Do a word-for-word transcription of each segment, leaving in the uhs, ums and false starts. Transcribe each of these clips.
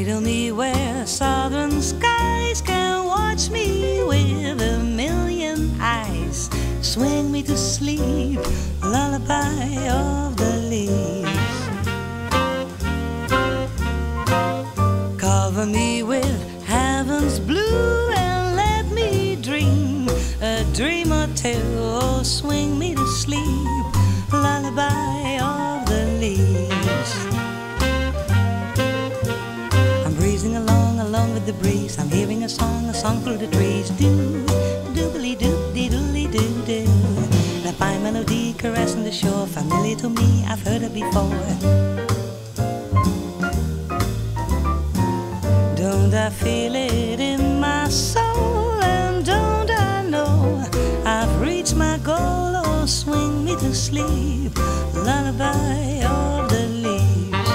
Cradle me where southern skies can watch me with a million eyes. Swing me to sleep, lullaby of the leaves. Cover me with heaven's blue and let me dream a dream or two. Oh, swing me to sleep, lullaby of the leaves. I'm breezing along, along with the breeze. I'm hearing a song, a song through the trees. Do, doobly doo, dee doodly doo doo. The fine melody caressing the shore, familiar to me, I've heard it before. Don't I feel it in my soul, and don't I know I've reached my goal? Oh, swing me to sleep, lullaby of the leaves.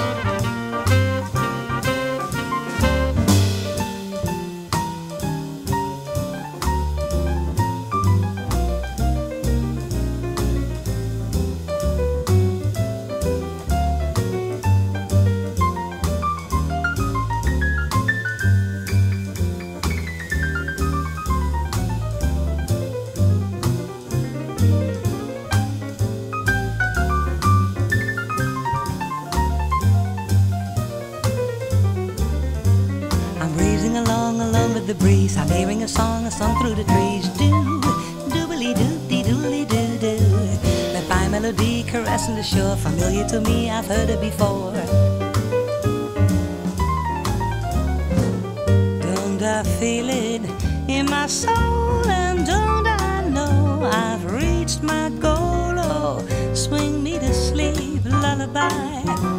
Along, along with the breeze, I'm hearing a song, a song through the trees. Do, doobly doo, dee doodly doo doo. That fine melody caressing the shore, familiar to me, I've heard it before. Don't I feel it in my soul, and don't I know I've reached my goal? Oh, swing me to sleep, lullaby